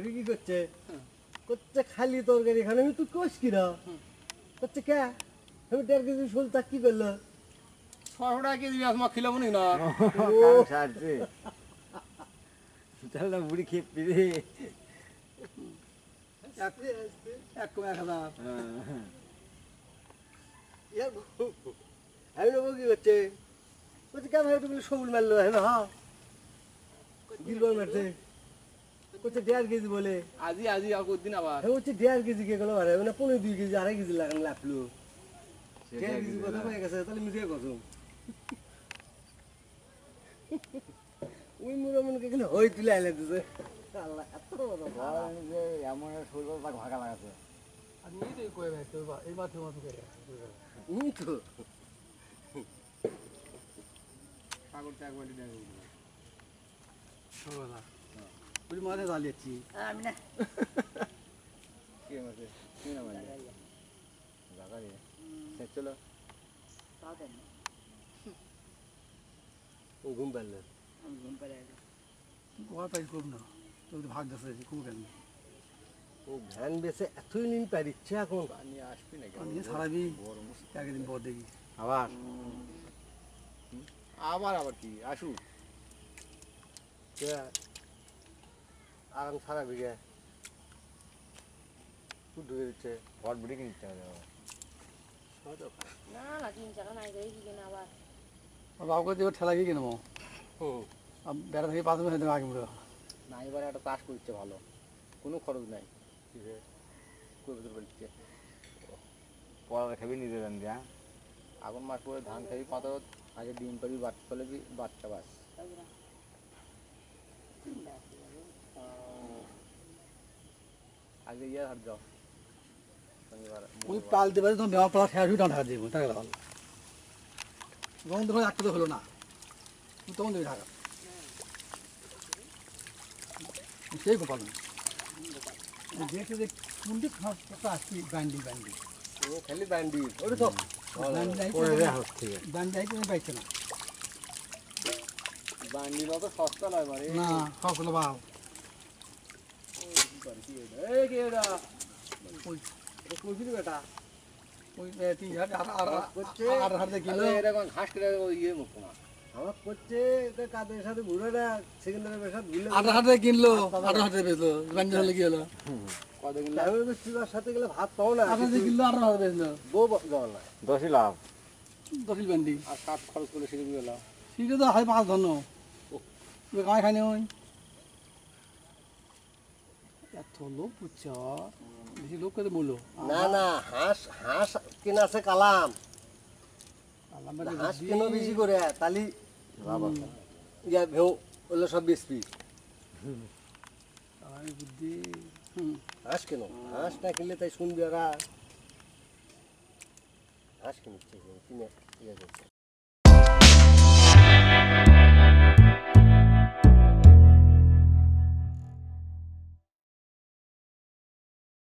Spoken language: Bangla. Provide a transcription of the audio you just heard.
দেখি কি করছে করছে খালি তরকারি খানে আমি তুই কোষ কিনা করছে কে আমি 1.5 কেজি শোল তা কি করলো 600 টাকা কেজি মাছ মা খিলাম না সারছে তাহলে বুড়ি খেয়ে পিড়ে এক কম 1000 আমি নেবো কি করছে করছে কে ভাই তুমি সবুল মারলো হ্যাঁ গিলবার মারছে করছে 1.5 কেজি বলে আজি আর কদিন আবার হ্যাঁ হচ্ছে 1.5 কেজি কে গেলো মারে মানে 2.5 কেজি 2.5 কেজি লাগান লাফলো 1.5 কেজি কথা হয়ে গেছে তাহলে মিশিয়ে কত ওই মুড়ো মনকে গেলে হই তুলে আইলে দিছে আল্লাহ এত বড় যে এমন শরীর পাক ভাগা লাগাছে আর নিয়ে তো কই ভাই তো এই মাত্র করে উনি তো সাগরটা একবার দিয়ে দেব সবালা পুরি মাঝে জ্বালিয়েছি আমি না কি মাছে কি না মানে জায়গা রে সে চলো তাও দেন ও ঘুম পারলে আমি ঘুম পাড়ে আছি কোয়া পাই করব না তো ভাগ দাসে খুব কেন ও ভ্যান বেসে এতই নিন পারিচ্ছে এখন পানি আসবি নাকি আমি সারাবি একদিন পর দেখি আবার আবার কি আসু কে আরাম সারা বিঘে তুই ঢুকে দিচ্ছে ঘর বুড়ি কিনতে হবে না না 3 টাকা নাই দেই কি না আবার বাবুকে দিয়ে ঠেলা গিয়ে কিনবো হুম বেড়া থেকে 5 মিনিট আগে মুড়ে না এবারে একটা চাষ করছে ভালো কোনো খরচ নাই কবিতর বলছে পড়া খাবি নিজে জান দিয়া আগুন মাস পরে ধান খাবি পাতা আগে ডিম পাবি বাচ্চা ফলে বাচ্চা বাস আগে ইয়ে হাট যাও শনিবার ওই পালতে পারে তখন বেমা পালা ঠেয়া ঢাকা দিব টাকা ভালো তখন তো একটা তো হলো না তখন দেবে ঢাকা সেই গোপাল দেখে যে কোনটি খাওয়া আসছি ব্যান্ডি ও খালি বান্ডি ওরে তো ব্যান্ডি আই তুমি পাইছে না বান্ডি তো সস্তা নয় মানে না সব হলো বাল এই কে এটা ওই এটা কইছিলি বেটা ওই 3000 আর হার দেখি এরকম ঘাস করে ইয়ে মুক্ত না আমার করছে এটা কাদের সাথে ঘুরেটা সেকেন্ডারের পেশা ভুলে আর হাতে কিনলো আর হাতে বেচলো ব্যান্ডি হলে কি হলো কত কিলো আমি তো চুলার সাথে গেলে ভাত পাও না আর হাতে কিনলো আর হাতে বেচলো বউ জল না 10 লাভ দশিল ব্যান্ডি আর কাঠ খরচ করে শিখে গেল সেটা তো হয় 5 ধন্য কামাই খাইনি ওই এত লোক বুঝছ বেশি লোক করে বললো না না হাঁস হাঁস কেনা আছে কালাম হাঁস কেন বেশি করে তালি ইয়া ভেউ ওগুলো সব বেশি বুদ্ধি হাঁস কেন হাঁস না কিনলে তাই শুনবি ওরা হাঁস কিনছে কিনে ইয়ে করছে